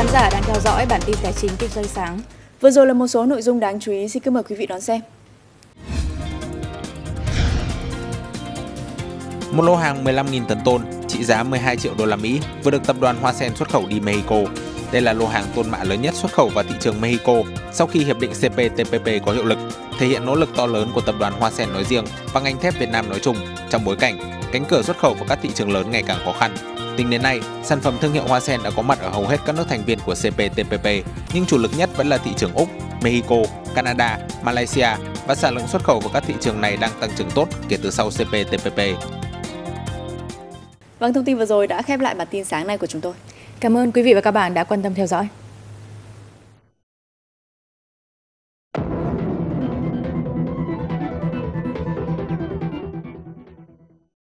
khán giả đang theo dõi bản tin tài chính kinh doanh sáng. Vừa rồi là một số nội dung đáng chú ý, xin kính mời quý vị đón xem. Một lô hàng 15.000 tấn tôm trị giá 12 triệu đô la Mỹ vừa được tập đoàn Hoa Sen xuất khẩu đi Mexico. Đây là lô hàng tôm mạ lớn nhất xuất khẩu vào thị trường Mexico sau khi hiệp định CPTPP có hiệu lực, thể hiện nỗ lực to lớn của tập đoàn Hoa Sen nói riêng và ngành thép Việt Nam nói chung trong bối cảnh cánh cửa xuất khẩu vào các thị trường lớn ngày càng khó khăn. Tính đến nay, sản phẩm thương hiệu Hoa Sen đã có mặt ở hầu hết các nước thành viên của CPTPP, nhưng chủ lực nhất vẫn là thị trường Úc, Mexico, Canada, Malaysia và sản lượng xuất khẩu vào các thị trường này đang tăng trưởng tốt kể từ sau CPTPP. Vâng, thông tin vừa rồi đã khép lại bản tin sáng nay của chúng tôi. Cảm ơn quý vị và các bạn đã quan tâm theo dõi.